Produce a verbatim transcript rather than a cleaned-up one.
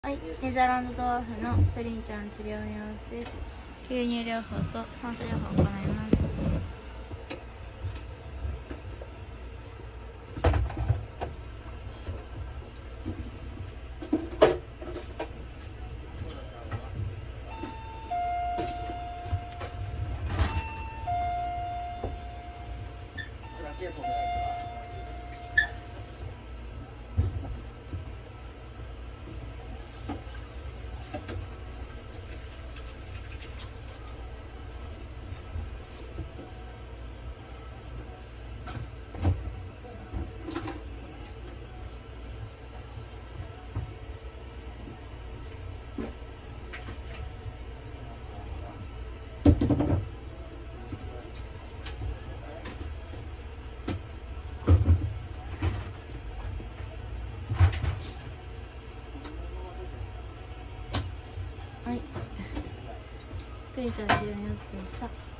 はい、ネザーランドドワーフのプリンちゃん治療の様子です。吸入療法と酸素療法を行います。はい、プリンちゃん治療の様子でした。